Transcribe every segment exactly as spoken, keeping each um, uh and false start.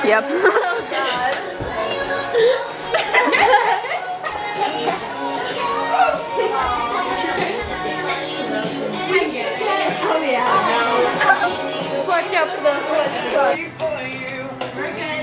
Yep. Oh God. Oh yeah. Watch out for the foot. We're good.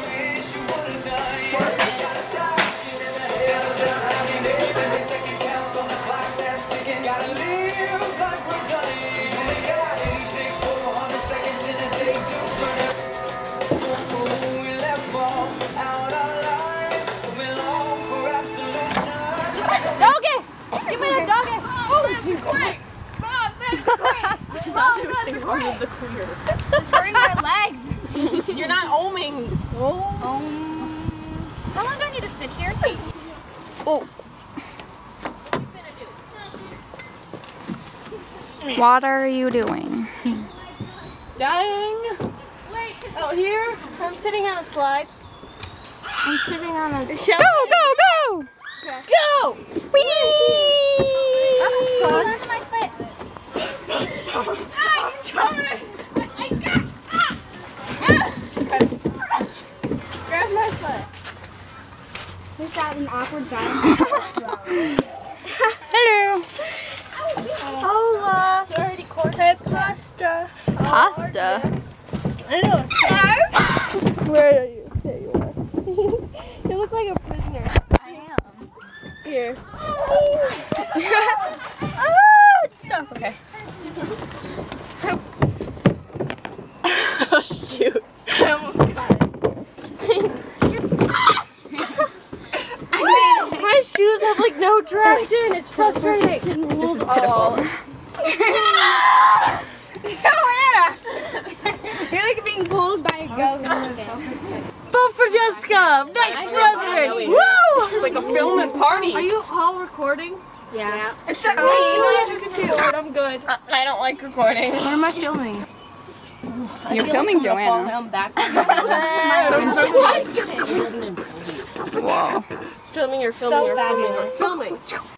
Doggy! Give me the doggy! Oh, Jesus! Quick! Bob, quick! I thought you were saying wrong with the queer. It's hurting my legs. You're not oming. Oh. Um, how long do I need to sit here? Oh. What are you doing? Dying. Wait. Out here? I'm sitting on a slide. I'm sitting on a... Go, go, go! Okay. Go! Whee! That was fun. Where's my foot? Ah, you're coming! I got... Ah! Grab my foot. Is that an awkward silence? Hello. Hola. It's already cold. Hey, pasta. Pasta? I know. Hello? Where are you? There you are. You look like a prisoner. I am. Here. Ah, it's stuck. Okay. Oh, shoot. I almost got it. My shoes have like no traction. It's frustrating. This is pitiful. Joanna! You're like being pulled by a ghost. Vote for Jessica. Next president. Woo! It's like a filming party. Are you all recording? Yeah. Except me. Julia just too. I'm good. I don't like recording. What am I filming? You're filming Joanna. I'm back. Whoa. Filming or filming So or filming. fabulous. Filming.